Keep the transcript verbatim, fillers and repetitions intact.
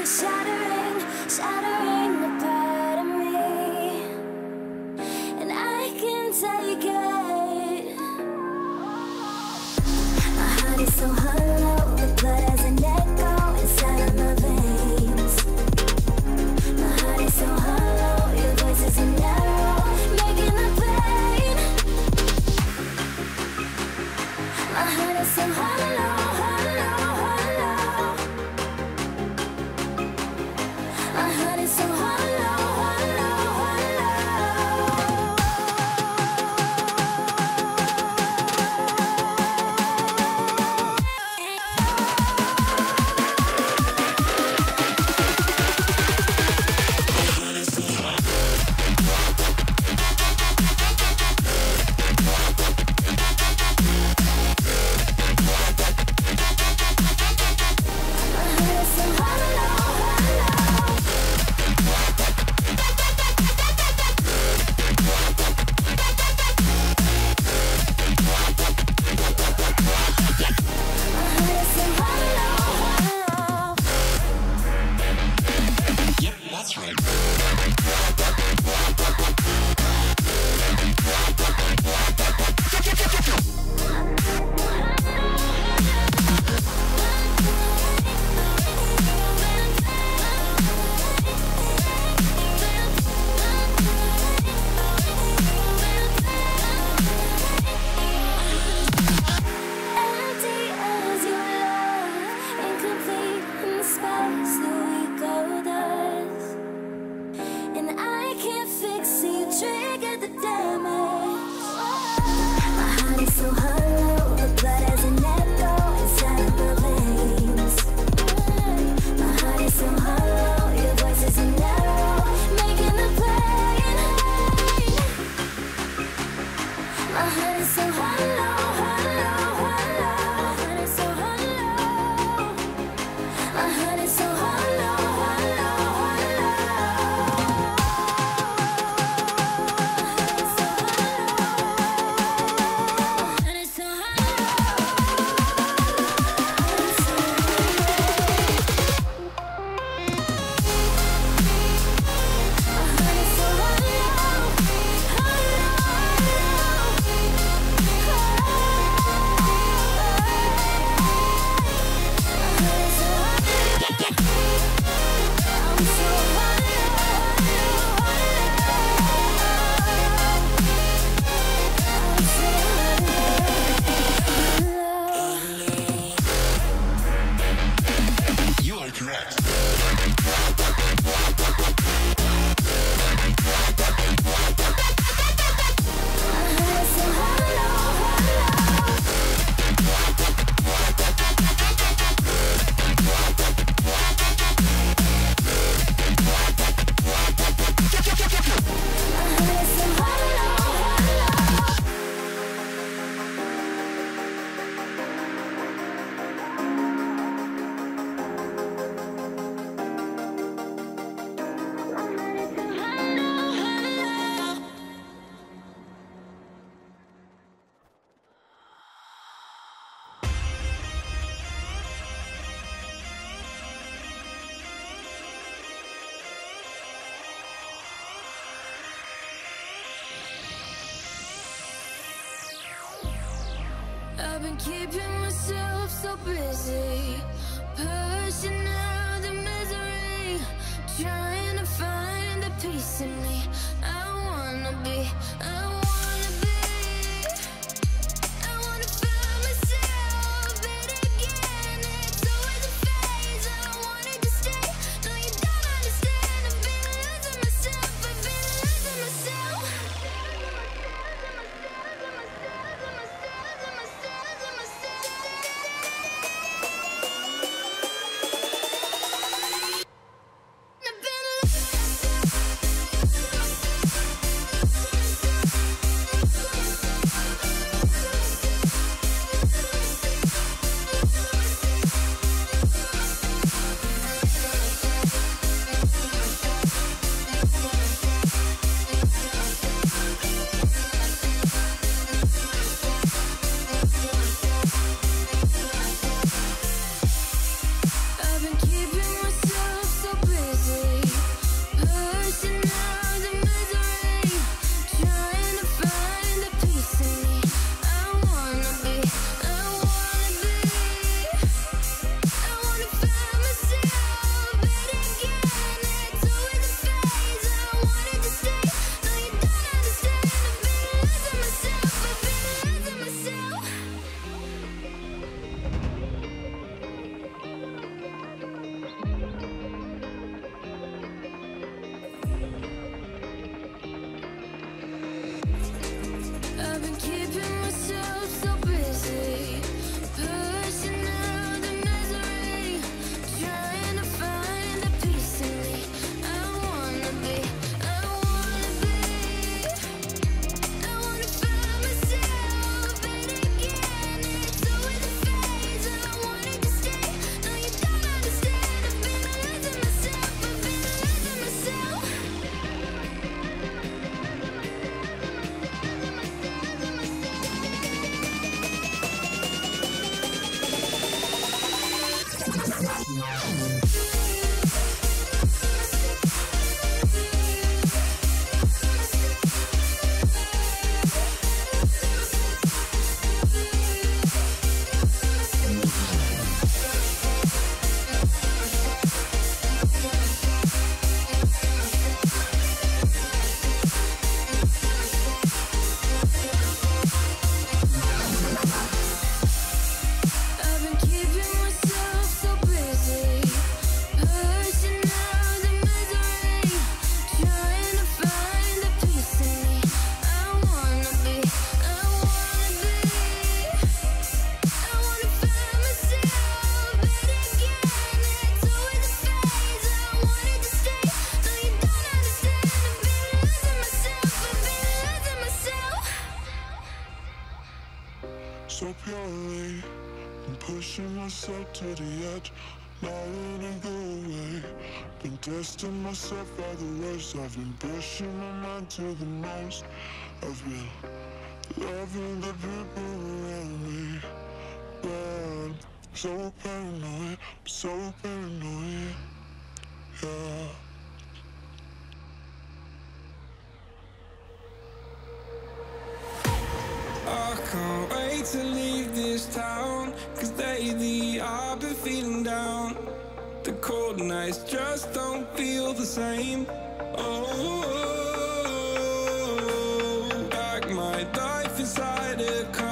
shattering, shattering a part of me, and I can take it. My heart is so hollow, the blood has an echo inside of my veins. My heart is so hollow, your voice is an arrow, making the pain. My heart is so hollow, hollow, hollow. My heart is so hollow, hollow, hollow. I've been keeping myself so busy, pushing out the misery, trying to find a piece in me. I wanna be, I wanna be, I wanna find myself it again. It's always a phase, I wanted to stay. No, you don't understand, I've been losing myself, I've been losing myself. I've been slowly. I'm pushing myself to the edge, not letting go away. Been testing myself by the worst. I've been pushing my mind to the most. I've been loving the people around me, but I'm so paranoid, I'm so paranoid, yeah. I can't wait to leave this town, cause lately I've been feeling down. The cold nights just don't feel the same. Oh, like my life inside a